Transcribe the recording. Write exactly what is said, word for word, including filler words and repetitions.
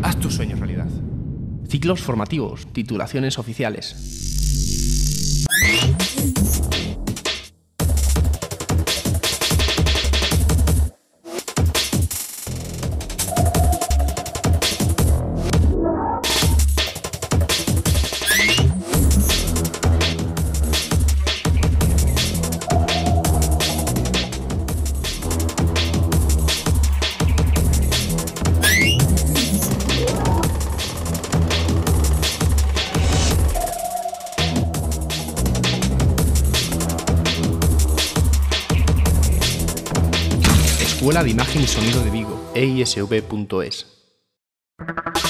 Haz tus sueños realidad. Ciclos formativos, titulaciones oficiales. Escuela de Imagen y Sonido de Vigo, e i s v punto es.